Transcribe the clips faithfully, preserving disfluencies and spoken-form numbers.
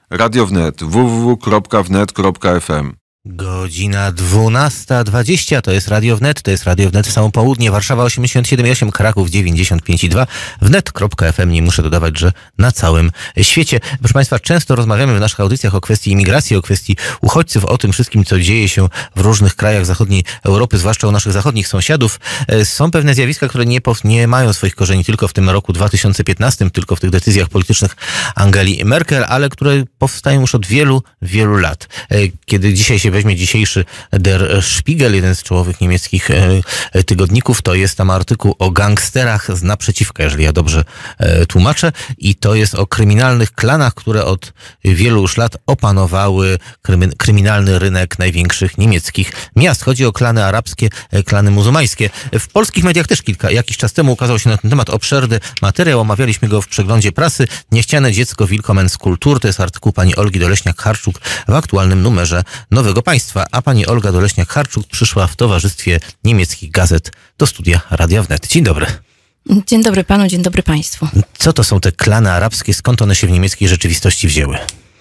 Radio Wnet, w w w kropka wnet kropka f m. Godzina dwunasta dwadzieścia, to jest Radio Wnet, to jest Radio Wnet Samo Południe, Warszawa osiemdziesiąt siedem i osiem, Kraków dziewięćdziesiąt pięć i dwa, wnet kropka f m, nie muszę dodawać, że na całym świecie. Proszę Państwa, często rozmawiamy w naszych audycjach o kwestii imigracji, o kwestii uchodźców, o tym wszystkim, co dzieje się w różnych krajach zachodniej Europy, zwłaszcza u naszych zachodnich sąsiadów. Są pewne zjawiska, które nie, nie mają swoich korzeni tylko w tym roku dwa tysiące piętnastym, tylko w tych decyzjach politycznych Angeli Merkel, ale które powstają już od wielu, wielu lat. Kiedy dzisiaj się weźmie dzisiejszy Der Spiegel, jeden z czołowych niemieckich e, tygodników, to jest tam artykuł o gangsterach z naprzeciwka, jeżeli ja dobrze e, tłumaczę, i to jest o kryminalnych klanach, które od wielu już lat opanowały krymy, kryminalny rynek największych niemieckich miast. Chodzi o klany arabskie, e, klany muzułmańskie. W polskich mediach też kilka, jakiś czas temu ukazał się na ten temat obszerny materiał, omawialiśmy go w przeglądzie prasy. Niechciane dziecko Willkommen z Kultur, to jest artykuł pani Olgi Doleśniak-Harczuk w aktualnym numerze Nowego Państwa, a pani Olga Doleśniak-Harczuk przyszła w towarzystwie niemieckich gazet do studia Radia Wnet. Dzień dobry. Dzień dobry panu, dzień dobry państwu. Co to są te klany arabskie? Skąd one się w niemieckiej rzeczywistości wzięły?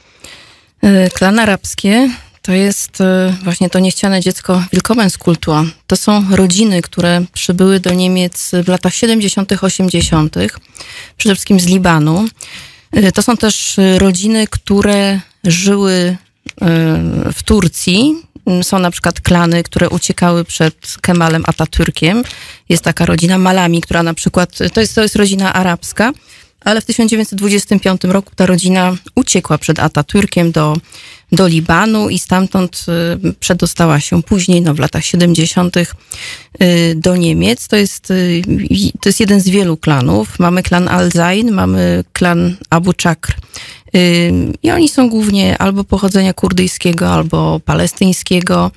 Klany arabskie to jest właśnie to niechciane dziecko Willkommen z Kultur. To są rodziny, które przybyły do Niemiec w latach siedemdziesiątych, osiemdziesiątych, przede wszystkim z Libanu. To są też rodziny, które żyły w Turcji. Są na przykład klany, które uciekały przed Kemalem Atatürkiem. Jest taka rodzina Malami, która na przykład, to jest, to jest rodzina arabska, ale w tysiąc dziewięćset dwudziestym piątym roku ta rodzina uciekła przed Atatürkiem do, do Libanu i stamtąd przedostała się później, no w latach siedemdziesiątych do Niemiec. To jest, to jest jeden z wielu klanów. Mamy klan Al-Zain, mamy klan Abu Czakr. I oni są głównie albo pochodzenia kurdyjskiego, albo palestyńskiego,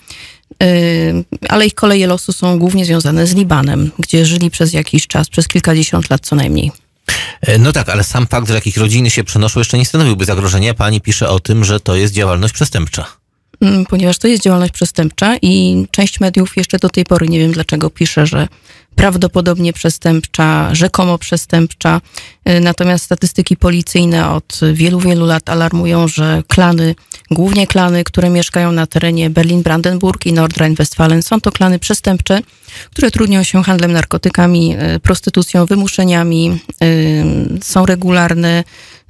ale ich koleje losu są głównie związane z Libanem, gdzie żyli przez jakiś czas, przez kilkadziesiąt lat co najmniej. No tak, ale sam fakt, że jakieś rodziny się przenoszą, jeszcze nie stanowiłby zagrożenia. Pani pisze o tym, że to jest działalność przestępcza. Ponieważ to jest działalność przestępcza i część mediów jeszcze do tej pory, nie wiem dlaczego, pisze, że prawdopodobnie przestępcza, rzekomo przestępcza. Natomiast statystyki policyjne od wielu, wielu lat alarmują, że klany, głównie klany, które mieszkają na terenie Berlin-Brandenburg i Nordrhein-Westfalen, są to klany przestępcze, które trudnią się handlem narkotykami, prostytucją, wymuszeniami, są regularne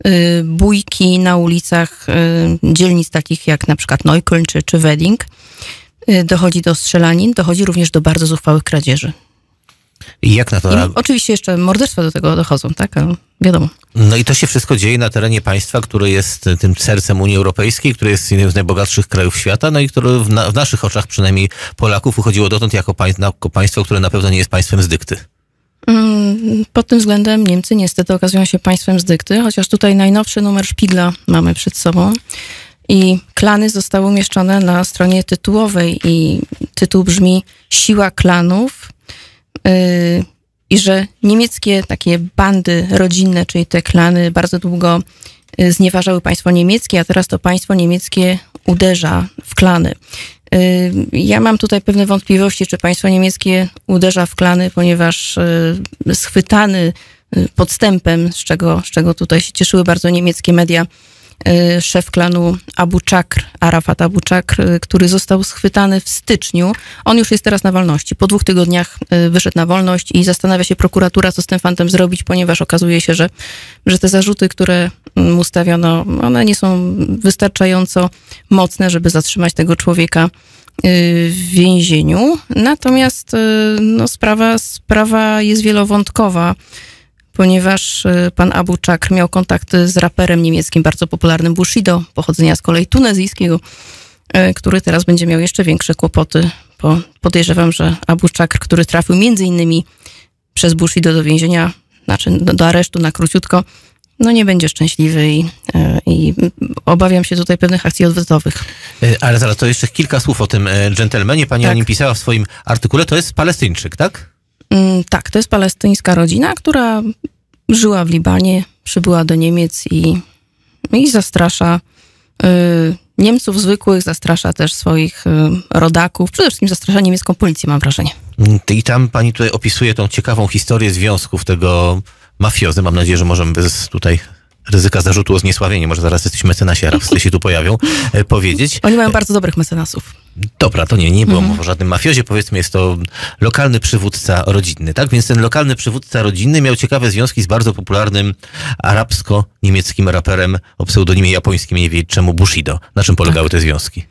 bójki na ulicach dzielnic takich jak na przykład Neukölln czy, czy Wedding. Dochodzi do strzelanin, dochodzi również do bardzo zuchwałych kradzieży. I jak na to... I oczywiście jeszcze morderstwa do tego dochodzą, tak? Ale wiadomo. No i to się wszystko dzieje na terenie państwa, które jest tym sercem Unii Europejskiej, które jest jednym z najbogatszych krajów świata, no i które w, na, w naszych oczach, przynajmniej Polaków, uchodziło dotąd jako, państw, jako państwo, które na pewno nie jest państwem z dykty. Pod tym względem Niemcy niestety okazują się państwem z dykty, chociaż tutaj najnowszy numer Spiegla mamy przed sobą i klany zostały umieszczone na stronie tytułowej i tytuł brzmi Siła klanów yy, i że niemieckie takie bandy rodzinne, czyli te klany bardzo długo znieważały państwo niemieckie, a teraz to państwo niemieckie uderza w klany. Ja mam tutaj pewne wątpliwości, czy państwo niemieckie uderza w klany, ponieważ schwytany podstępem, z czego, z czego tutaj się cieszyły bardzo niemieckie media, szef klanu Abu Czakr, Arafat Abu Czakr, który został schwytany w styczniu. On już jest teraz na wolności. Po dwóch tygodniach wyszedł na wolność i zastanawia się prokuratura, co z tym fantem zrobić, ponieważ okazuje się, że, że te zarzuty, które mu stawiono, one nie są wystarczająco mocne, żeby zatrzymać tego człowieka w więzieniu. Natomiast no, sprawa, sprawa jest wielowątkowa, ponieważ pan Abu Czakr miał kontakty z raperem niemieckim bardzo popularnym Bushido, pochodzenia z kolei tunezyjskiego, który teraz będzie miał jeszcze większe kłopoty, bo podejrzewam, że Abu Czakr, który trafił między innymi przez Bushido do więzienia, znaczy do, do aresztu na króciutko, no nie będzie szczęśliwy i, i obawiam się tutaj pewnych akcji odwetowych. Ale zaraz, to jeszcze kilka słów o tym dżentelmenie. Pani tak o nim pisała w swoim artykule. To jest Palestyńczyk, tak? Tak, to jest palestyńska rodzina, która żyła w Libanie, przybyła do Niemiec i, i zastrasza y, Niemców zwykłych, zastrasza też swoich y, rodaków. Przede wszystkim zastrasza niemiecką policję, mam wrażenie. I tam pani tutaj opisuje tą ciekawą historię związków tego mafiozy. Mam nadzieję, że możemy bez tutaj ryzyka zarzutu o zniesławienie, może zaraz jesteś mecenasi arabscy się tu pojawią, e, powiedzieć. Oni mają bardzo dobrych mecenasów. Dobra, to nie, nie było Mhm. mowy o żadnym mafiozie, powiedzmy jest to lokalny przywódca rodzinny, tak? Więc ten lokalny przywódca rodzinny miał ciekawe związki z bardzo popularnym arabsko-niemieckim raperem o pseudonimie japońskim, nie wie czemu, Bushido. Na czym polegały te związki?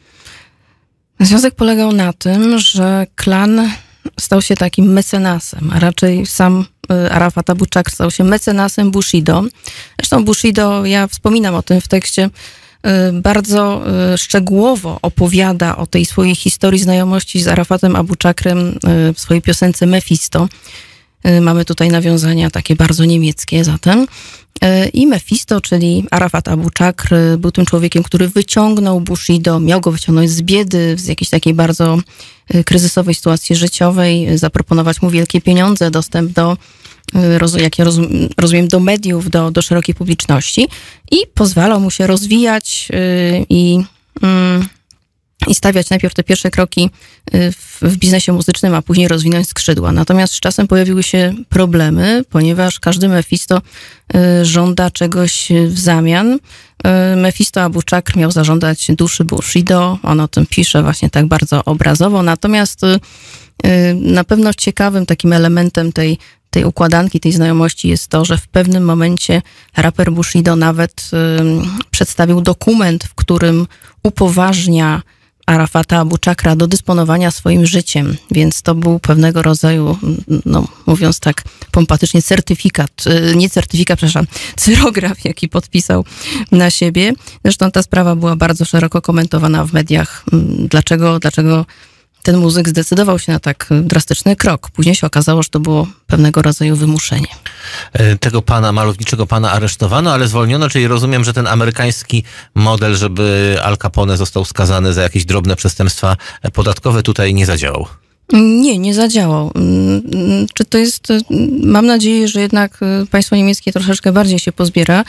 Związek polegał na tym, że klan stał się takim mecenasem, a raczej sam y, Arafat Abu Chakr stał się mecenasem Bushido. Zresztą Bushido, ja wspominam o tym w tekście, y, bardzo y, szczegółowo opowiada o tej swojej historii znajomości z Arafatem Abu Chakrem y, w swojej piosence Mefisto. Y, mamy tutaj nawiązania takie bardzo niemieckie zatem. Y, I Mefisto, czyli Arafat Abu Chakr, y, był tym człowiekiem, który wyciągnął Bushido, miał go wyciągnąć z biedy, z jakiejś takiej bardzo y, kryzysowej sytuacji życiowej, y, zaproponować mu wielkie pieniądze, dostęp do, y, roz, jak ja rozum, rozumiem, do mediów, do, do szerokiej publiczności i pozwalał mu się rozwijać y, i... Y, i stawiać najpierw te pierwsze kroki w, w biznesie muzycznym, a później rozwinąć skrzydła. Natomiast z czasem pojawiły się problemy, ponieważ każdy Mefisto y, żąda czegoś w zamian. Y, Mefisto Abu Chakr miał zażądać duszy Bushido, on o tym pisze właśnie tak bardzo obrazowo. Natomiast y, y, na pewno ciekawym takim elementem tej tej układanki, tej znajomości jest to, że w pewnym momencie raper Bushido nawet y, przedstawił dokument, w którym upoważnia Arafata Abu Chakra do dysponowania swoim życiem, więc to był pewnego rodzaju, no mówiąc tak pompatycznie, certyfikat, nie certyfikat, przepraszam, cyrograf, jaki podpisał na siebie. Zresztą ta sprawa była bardzo szeroko komentowana w mediach. Dlaczego, dlaczego ten muzyk zdecydował się na tak drastyczny krok? Później się okazało, że to było pewnego rodzaju wymuszenie. Tego pana, malowniczego pana aresztowano, ale zwolniono, czyli rozumiem, że ten amerykański model, żeby Al Capone został skazany za jakieś drobne przestępstwa podatkowe, tutaj nie zadziałał. Nie, nie zadziałał. Czy to jest, mam nadzieję, że jednak państwo niemieckie troszeczkę bardziej się pozbiera,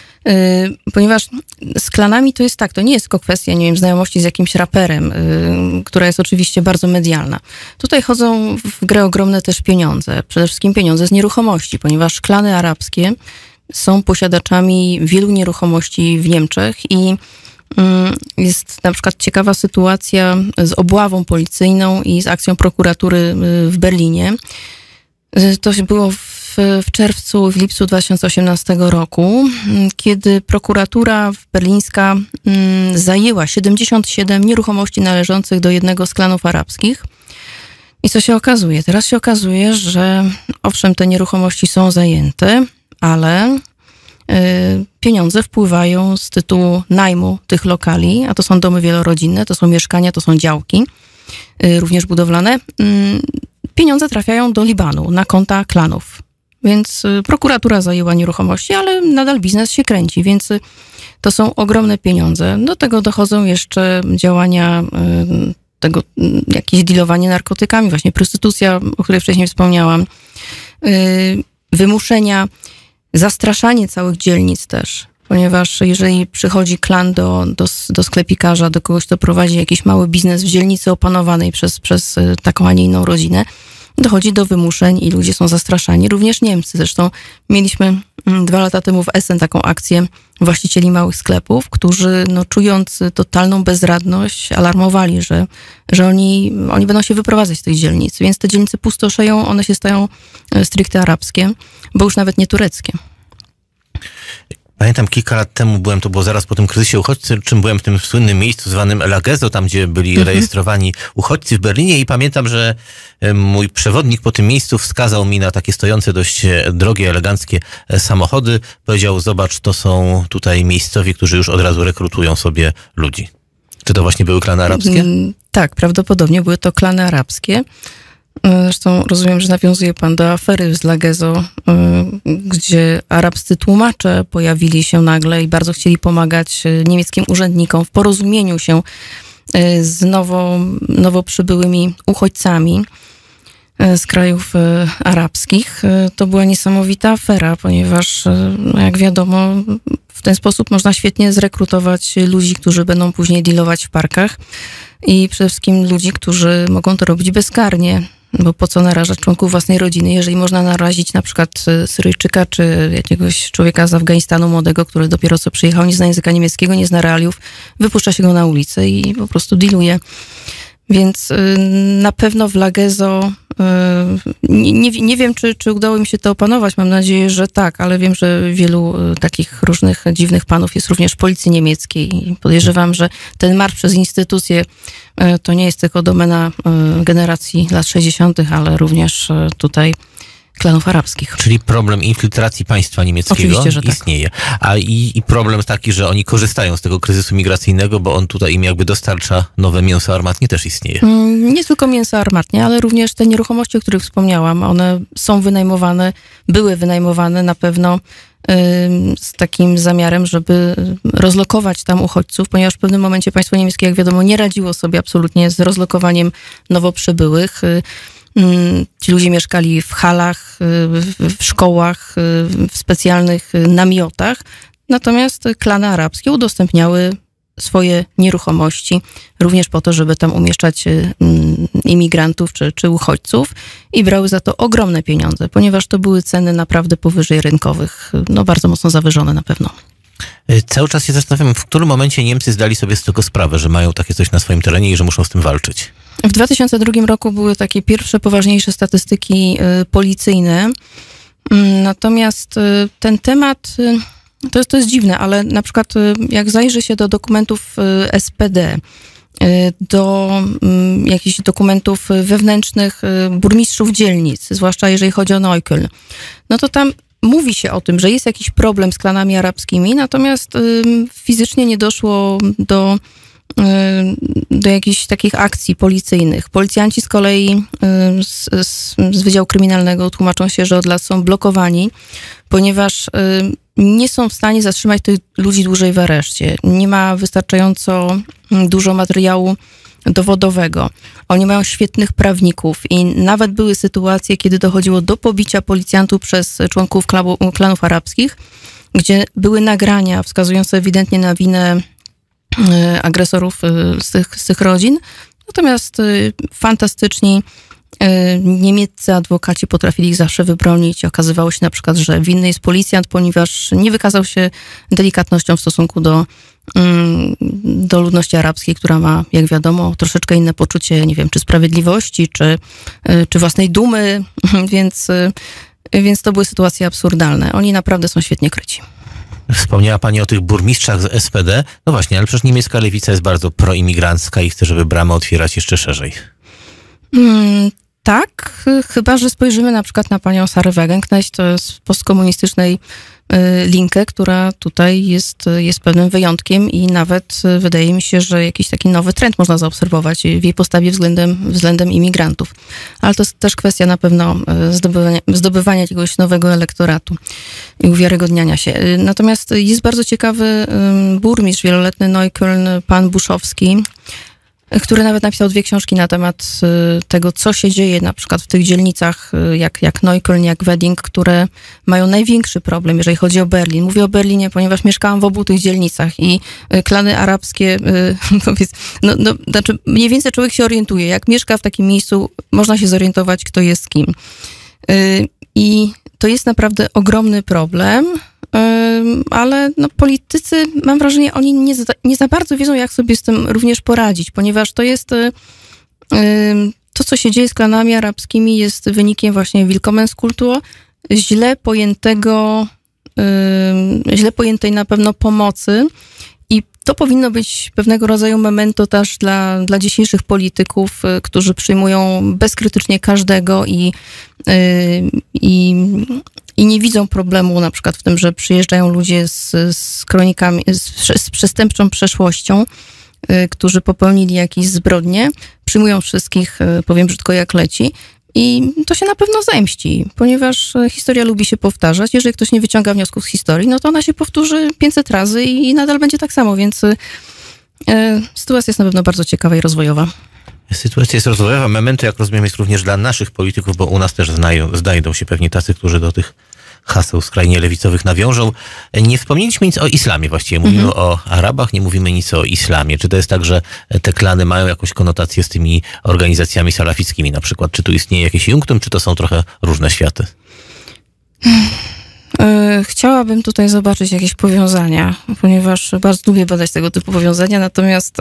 ponieważ z klanami to jest tak, to nie jest tylko kwestia, nie wiem, znajomości z jakimś raperem, która jest oczywiście bardzo medialna. Tutaj chodzą w grę ogromne też pieniądze, przede wszystkim pieniądze z nieruchomości, ponieważ klany arabskie są posiadaczami wielu nieruchomości w Niemczech i jest na przykład ciekawa sytuacja z obławą policyjną i z akcją prokuratury w Berlinie. To było w W, w czerwcu, w lipcu dwa tysiące osiemnastego roku, kiedy prokuratura berlińska mm, zajęła siedemdziesiąt siedem nieruchomości należących do jednego z klanów arabskich. I co się okazuje? Teraz się okazuje, że owszem, te nieruchomości są zajęte, ale y, pieniądze wpływają z tytułu najmu tych lokali, a to są domy wielorodzinne, to są mieszkania, to są działki, y, również budowlane. Y, pieniądze trafiają do Libanu na konta klanów. Więc prokuratura zajęła nieruchomości, ale nadal biznes się kręci, więc to są ogromne pieniądze. Do tego dochodzą jeszcze działania tego, jakieś dealowanie narkotykami, właśnie prostytucja, o której wcześniej wspomniałam, wymuszenia, zastraszanie całych dzielnic też, ponieważ jeżeli przychodzi klan do, do, do sklepikarza, do kogoś, kto prowadzi jakiś mały biznes w dzielnicy opanowanej przez, przez taką, a nie inną rodzinę, dochodzi do wymuszeń i ludzie są zastraszani. Również Niemcy. Zresztą mieliśmy dwa lata temu w Essen taką akcję właścicieli małych sklepów, którzy no, czując totalną bezradność alarmowali, że, że oni, oni będą się wyprowadzać z tych dzielnic. Więc te dzielnice pustoszeją, one się stają stricte arabskie, bo już nawet nie tureckie. Pamiętam kilka lat temu byłem, to było zaraz po tym kryzysie uchodźcy, czym byłem w tym słynnym miejscu zwanym La Gezo, tam gdzie byli mhm. rejestrowani uchodźcy w Berlinie i pamiętam, że mój przewodnik po tym miejscu wskazał mi na takie stojące dość drogie, eleganckie samochody. Powiedział, zobacz, to są tutaj miejscowi, którzy już od razu rekrutują sobie ludzi. Czy to właśnie były klany arabskie? Tak, prawdopodobnie były to klany arabskie. Zresztą rozumiem, że nawiązuje pan do afery z La Gezo, gdzie arabscy tłumacze pojawili się nagle i bardzo chcieli pomagać niemieckim urzędnikom w porozumieniu się z nowo, nowo przybyłymi uchodźcami z krajów arabskich. To była niesamowita afera, ponieważ jak wiadomo, w ten sposób można świetnie zrekrutować ludzi, którzy będą później dealować w parkach i przede wszystkim ludzi, którzy mogą to robić bezkarnie. bo po co narażać członków własnej rodziny, jeżeli można narazić na przykład Syryjczyka czy jakiegoś człowieka z Afganistanu młodego, który dopiero co przyjechał, nie zna języka niemieckiego, nie zna realiów, wypuszcza się go na ulicę i po prostu dealuje. Więc na pewno w Lagezo nie, nie, nie wiem, czy, czy udało mi się to opanować. Mam nadzieję, że tak, ale wiem, że wielu takich różnych dziwnych panów jest również w policji niemieckiej i podejrzewam, że ten marsz przez instytucje to nie jest tylko domena generacji lat sześćdziesiątych, ale również tutaj klanów arabskich. Czyli problem infiltracji państwa niemieckiego Oczywiście, że tak. istnieje. A i, i problem taki, że oni korzystają z tego kryzysu migracyjnego, bo on tutaj im jakby dostarcza nowe mięso armatnie, też istnieje. Nie tylko mięso armatnie, ale również te nieruchomości, o których wspomniałam, one są wynajmowane, były wynajmowane na pewno z takim zamiarem, żeby rozlokować tam uchodźców, ponieważ w pewnym momencie państwo niemieckie, jak wiadomo, nie radziło sobie absolutnie z rozlokowaniem nowo przybyłych. Ci ludzie mieszkali w halach, w szkołach, w specjalnych namiotach, natomiast klany arabskie udostępniały swoje nieruchomości również po to, żeby tam umieszczać imigrantów czy, czy uchodźców i brały za to ogromne pieniądze, ponieważ to były ceny naprawdę powyżej rynkowych, no bardzo mocno zawyżone na pewno. Cały czas się zastanawiam, w którym momencie Niemcy zdali sobie z tego sprawę, że mają takie coś na swoim terenie i że muszą z tym walczyć. W dwa tysiące drugim roku były takie pierwsze, poważniejsze statystyki y, policyjne. Y, natomiast y, ten temat, y, to, jest, to jest dziwne, ale na przykład y, jak zajrzy się do dokumentów y, S P D, y, do y, jakichś dokumentów wewnętrznych y, burmistrzów dzielnic, zwłaszcza jeżeli chodzi o Neukölln, no to tam mówi się o tym, że jest jakiś problem z klanami arabskimi, natomiast y, fizycznie nie doszło do do jakichś takich akcji policyjnych. Policjanci z kolei z, z, z Wydziału Kryminalnego tłumaczą się, że od lat są blokowani, ponieważ nie są w stanie zatrzymać tych ludzi dłużej w areszcie. Nie ma wystarczająco dużo materiału dowodowego. Oni mają świetnych prawników i nawet były sytuacje, kiedy dochodziło do pobicia policjantów przez członków klabu, klanów arabskich, gdzie były nagrania wskazujące ewidentnie na winę agresorów z tych, z tych rodzin. Natomiast fantastyczni niemieccy adwokaci potrafili ich zawsze wybronić. Okazywało się na przykład, że winny jest policjant, ponieważ nie wykazał się delikatnością w stosunku do, do ludności arabskiej, która ma, jak wiadomo, troszeczkę inne poczucie, nie wiem, czy sprawiedliwości, czy, czy własnej dumy, więc, więc to były sytuacje absurdalne. Oni naprawdę są świetnie kryci. Wspomniała pani o tych burmistrzach z S P D. No właśnie, ale przecież niemiecka lewica jest bardzo proimigrancka i chce, żeby bramę otwierać jeszcze szerzej. Hmm, tak, chyba że spojrzymy na przykład na panią Sarę Wagenknecht, to jest postkomunistycznej Linkę, która tutaj jest, jest pewnym wyjątkiem i nawet wydaje mi się, że jakiś taki nowy trend można zaobserwować w jej postawie względem, względem imigrantów. Ale to jest też kwestia na pewno zdobywania, zdobywania jakiegoś nowego elektoratu i uwiarygodniania się. Natomiast jest bardzo ciekawy burmistrz wieloletni Neukölln, pan Buszowski, który nawet napisał dwie książki na temat tego, co się dzieje na przykład w tych dzielnicach jak, jak Neukölln, jak Wedding, które mają największy problem, jeżeli chodzi o Berlin. Mówię o Berlinie, ponieważ mieszkałam w obu tych dzielnicach i klany arabskie, powiedz, no, no, znaczy mniej więcej człowiek się orientuje. Jak mieszka w takim miejscu, można się zorientować, kto jest kim. I to jest naprawdę ogromny problem, ale no, politycy, mam wrażenie, oni nie za, nie za bardzo wiedzą, jak sobie z tym również poradzić, ponieważ to jest to, co się dzieje z klanami arabskimi, jest wynikiem właśnie Willkommenskultur, źle pojętego, źle pojętej na pewno pomocy i to powinno być pewnego rodzaju memento też dla, dla dzisiejszych polityków, którzy przyjmują bezkrytycznie każdego i, i, i nie widzą problemu na przykład w tym, że przyjeżdżają ludzie z, z kronikami, z, z przestępczą przeszłością, którzy popełnili jakieś zbrodnie, przyjmują wszystkich, powiem brzydko, jak leci. I to się na pewno zemści, ponieważ historia lubi się powtarzać. Jeżeli ktoś nie wyciąga wniosków z historii, no to ona się powtórzy pięćset razy i nadal będzie tak samo, więc y, sytuacja jest na pewno bardzo ciekawa i rozwojowa. Sytuacja jest rozwojowa. Memento, jak rozumiem, jest również dla naszych polityków, bo u nas też znają, znajdą się pewnie tacy, którzy do tych haseł skrajnie lewicowych nawiążą. Nie wspomnieliśmy nic o islamie właściwie. Mówimy mhm. o Arabach, nie mówimy nic o islamie. Czy to jest tak, że te klany mają jakąś konotację z tymi organizacjami salafickimi na przykład? Czy tu istnieje jakieś junktum, czy to są trochę różne światy? Chciałabym tutaj zobaczyć jakieś powiązania, ponieważ bardzo lubię badać tego typu powiązania, natomiast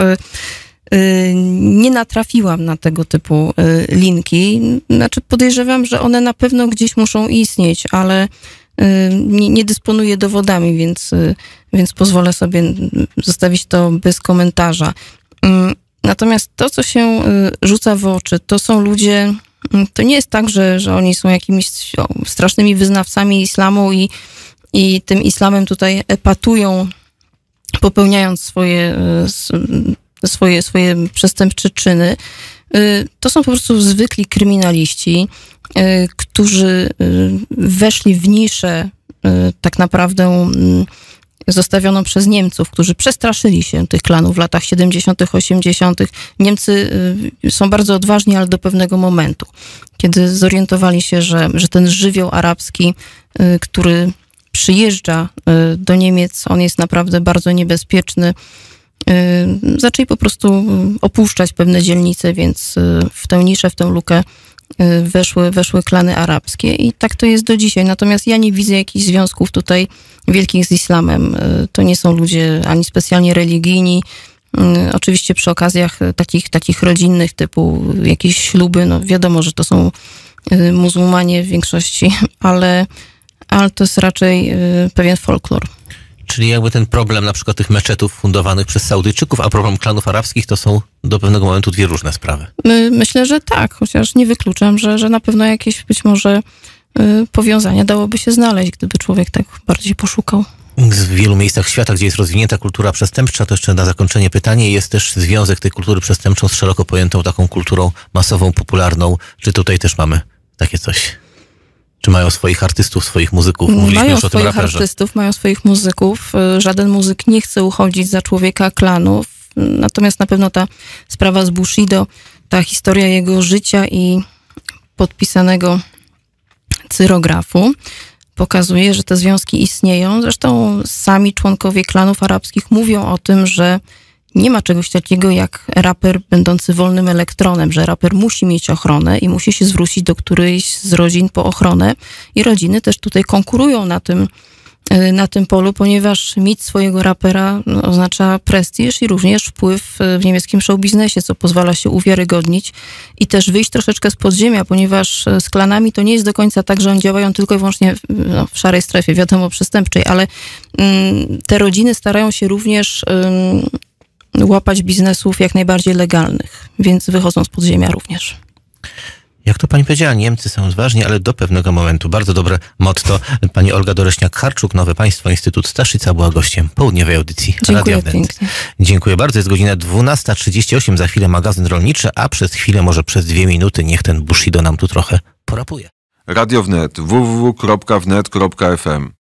nie natrafiłam na tego typu linki. Znaczy podejrzewam, że one na pewno gdzieś muszą istnieć, ale nie, nie dysponuję dowodami, więc, więc pozwolę sobie zostawić to bez komentarza. Natomiast to, co się rzuca w oczy, to są ludzie, to nie jest tak, że, że oni są jakimiś strasznymi wyznawcami islamu i, i tym islamem tutaj epatują, popełniając swoje, swoje, swoje przestępcze czyny. To są po prostu zwykli kryminaliści, którzy weszli w niszę tak naprawdę zostawioną przez Niemców, którzy przestraszyli się tych klanów w latach siedemdziesiątych, osiemdziesiątych. Niemcy są bardzo odważni, ale do pewnego momentu, kiedy zorientowali się, że, że ten żywioł arabski, który przyjeżdża do Niemiec, on jest naprawdę bardzo niebezpieczny. Zaczęli po prostu opuszczać pewne dzielnice, więc w tę niszę, w tę lukę weszły, weszły klany arabskie i tak to jest do dzisiaj. Natomiast ja nie widzę jakichś związków tutaj wielkich z islamem. To nie są ludzie ani specjalnie religijni. Oczywiście przy okazjach takich, takich rodzinnych typu jakieś śluby, no wiadomo, że to są muzułmanie w większości, ale, ale to jest raczej pewien folklor. Czyli jakby ten problem na przykład tych meczetów fundowanych przez Saudyjczyków, a problem klanów arabskich to są do pewnego momentu dwie różne sprawy. My, myślę, że tak, chociaż nie wykluczam, że, że na pewno jakieś być może y, powiązania dałoby się znaleźć, gdyby człowiek tak bardziej poszukał. W wielu miejscach świata, gdzie jest rozwinięta kultura przestępcza, to jeszcze na zakończenie pytanie, jest też związek tej kultury przestępczą z szeroko pojętą taką kulturą masową, popularną. Czy tutaj też mamy takie coś? Czy mają swoich artystów, swoich muzyków? Mówiliśmy mają już o tym swoich raperze. artystów, mają swoich muzyków. Żaden muzyk nie chce uchodzić za człowieka klanów. Natomiast na pewno ta sprawa z Bushido, ta historia jego życia i podpisanego cyrografu pokazuje, że te związki istnieją. Zresztą sami członkowie klanów arabskich mówią o tym, że nie ma czegoś takiego jak raper będący wolnym elektronem, że raper musi mieć ochronę i musi się zwrócić do którejś z rodzin po ochronę. I rodziny też tutaj konkurują na tym, na tym polu, ponieważ mieć swojego rapera no, oznacza prestiż i również wpływ w niemieckim showbiznesie, co pozwala się uwiarygodnić i też wyjść troszeczkę z podziemia, ponieważ z klanami to nie jest do końca tak, że oni działają tylko i wyłącznie no, w szarej strefie, wiadomo, przestępczej, ale mm, te rodziny starają się również mm, łapać biznesów jak najbardziej legalnych, więc wychodzą z podziemia również. Jak to pani powiedziała, Niemcy są odważni, ale do pewnego momentu. Bardzo dobre motto. Pani Olga Doreśniak-Harczuk, Nowe Państwo, Instytut Staszica była gościem południowej audycji Dziękuję pięknie. Dziękuję bardzo. Jest godzina dwunasta trzydzieści osiem, za chwilę magazyn rolniczy, a przez chwilę, może przez dwie minuty, niech ten Bushido nam tu trochę porapuje. Radio Wnet, w w w kropka wnet kropka f m.